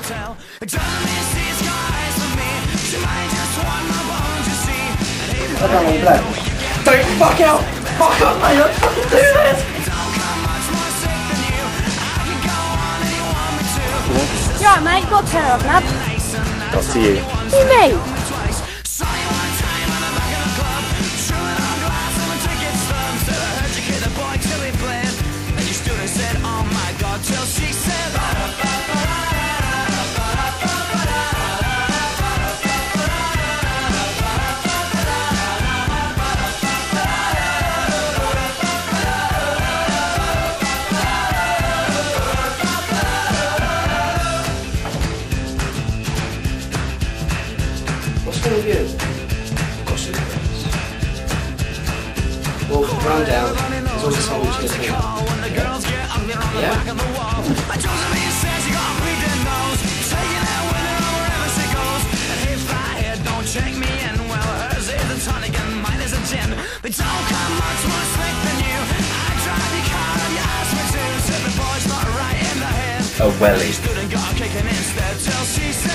tell. It doesn't mean she's got eyes for me. She might just want my bones, you see. I don't want black. Don't fuck out! Fuck up, mate! Let's fucking do this! You alright, mate? Got to turn up, lad. Not to you. To me. What's wrong with you? Gossip friends. Well, round down. There's always someone who's going to Yeah? Check me in, well, hers is a tonic and mine is a gin. But don't come much more slick than you. I drive your car and you ask me to. Said the boy's not right in the head. A welly. Stood and got kicking instead till she said.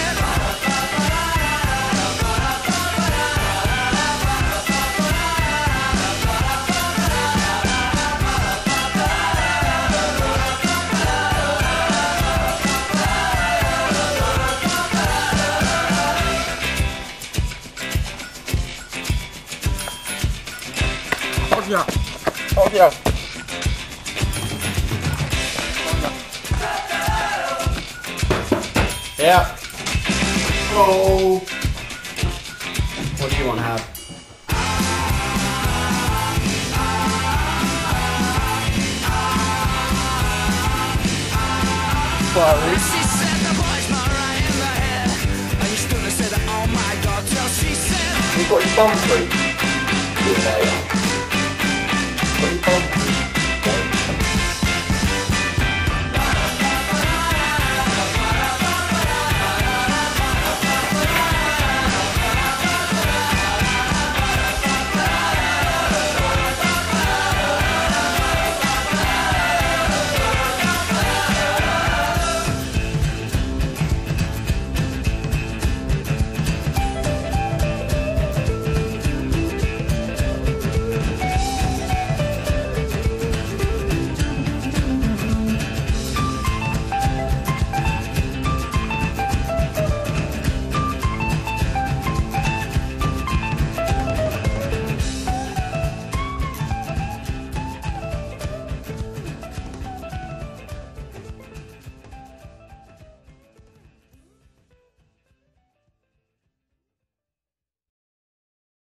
Yeah. Oh yeah. Yeah. Oh. What do you want to have? Sorry. She said the boy's not right in the head. I used to say that, oh my God, till she said. You got your bum free? Yeah. Got your bum free?